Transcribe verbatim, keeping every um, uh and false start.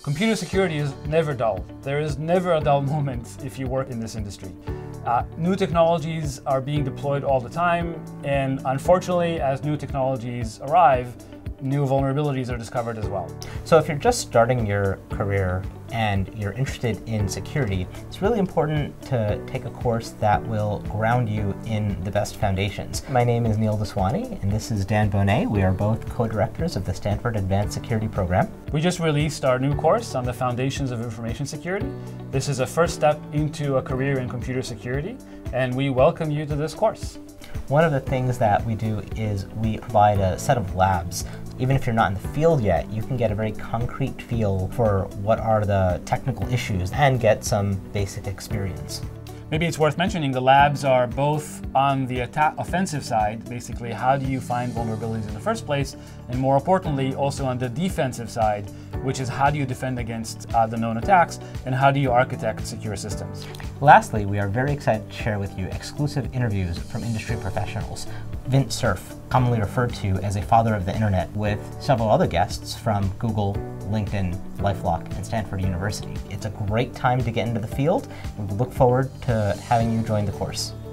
Computer security is never dull. There is never a dull moment if you work in this industry. Uh, new technologies are being deployed all the time, and unfortunately, as new technologies arrive, new vulnerabilities are discovered as well. So if you're just starting your career and you're interested in security, it's really important to take a course that will ground you in the best foundations. My name is Daswani, and this is Dan Boneh. We are both co-directors of the Stanford Advanced Security program. We just released our new course on the foundations of information security. This is a first step into a career in computer security, and we welcome you to this course. One of the things that we do is we provide a set of labs. Even if you're not in the field yet, you can get a very concrete feel for what are the technical issues and get some basic experience. Maybe it's worth mentioning the labs are both on the attack offensive side, basically how do you find vulnerabilities in the first place, and more importantly also on the defensive side, which is how do you defend against uh, the known attacks and how do you architect secure systems. Lastly, we are very excited to share with you exclusive interviews from industry professionals. Vint Cerf, commonly referred to as a father of the internet, with several other guests from Google, LinkedIn, LifeLock, and Stanford University. It's a great time to get into the field, and we look forward to having you join the course.